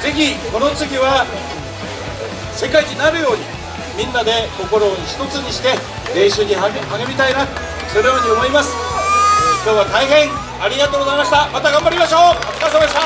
ぜひこの次は世界一になるようにみんなで心を一つにして練習に励みたいな、そのように思います。今日は大変ありがとうございました。また頑張りましょう。お疲れ様でした。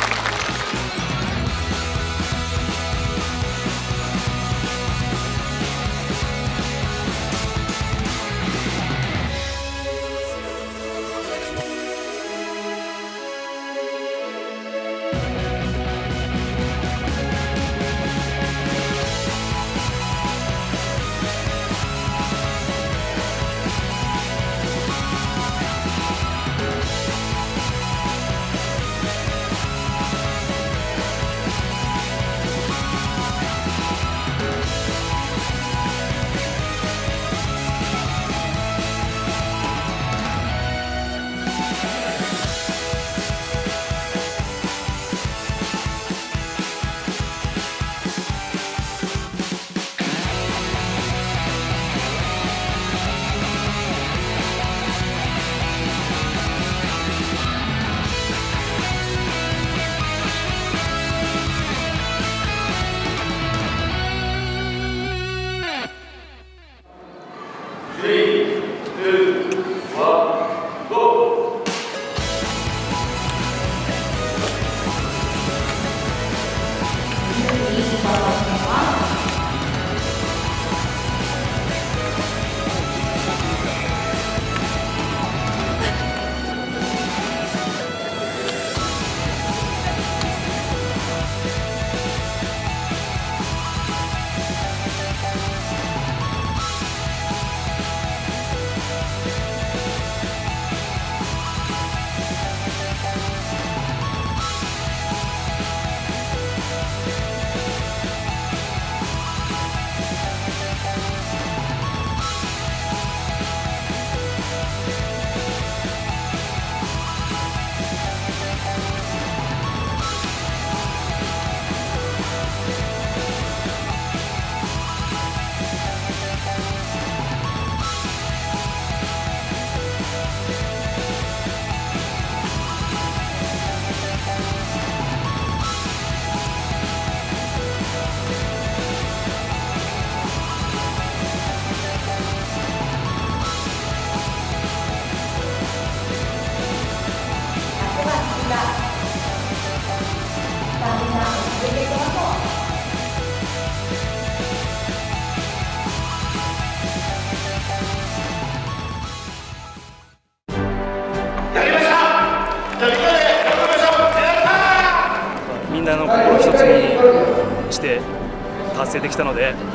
みんなの心を一つにして達成できたので、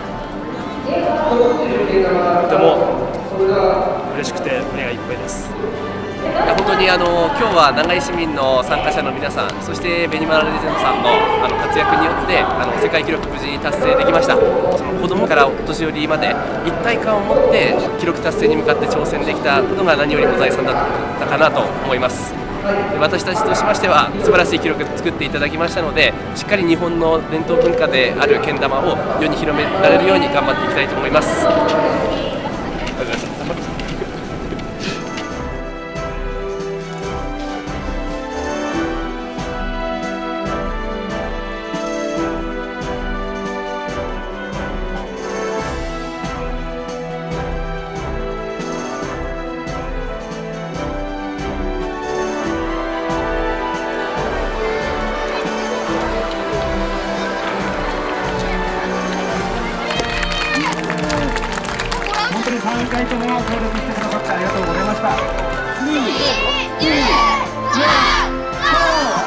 とても嬉しくて胸がいっぱいです。 本当に今日は長井市民の参加者の皆さん、そしてベニマルレジェンドさんの活躍によって世界記録無事に達成できました。その子どもからお年寄りまで一体感を持って記録達成に向かって挑戦できたことが何よりも財産だったかなと思います。私たちとしましては素晴らしい記録を作っていただきましたので、しっかり日本の伝統文化であるけん玉を世に広められるように頑張っていきたいと思います。 3回とも協力してくださってありがとうございました。3、2、1、ゴー！